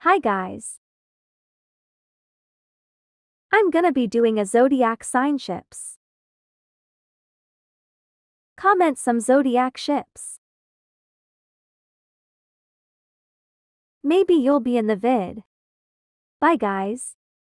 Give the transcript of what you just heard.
Hi guys. I'm gonna be doing a zodiac sign ships. Comment some zodiac ships. Maybe you'll be in the vid. Bye guys.